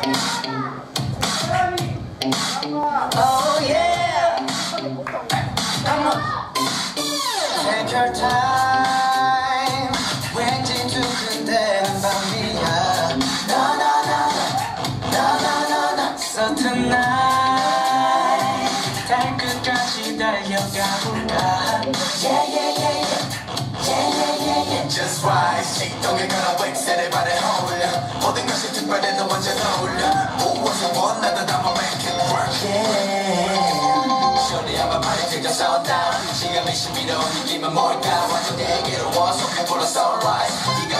Oh yeah. Come on. Take your time. 왠지 두근대는 밤이야. No no no no no no no. So tonight 달 끝까지 달려가볼까. Yeah yeah yeah yeah. Yeah yeah yeah yeah. Just right. 시동에 걸어 웩셀에 발에 어울려. 모든 것이 특별해 너 먼저 떠올려. 무엇을 원하든 I'ma make it work. Yeah. Shorty 한번 발이 들자 shut down. 시간이 11원 이기면 뭘까. 완전 내게로 와 속에 불러 sunrise.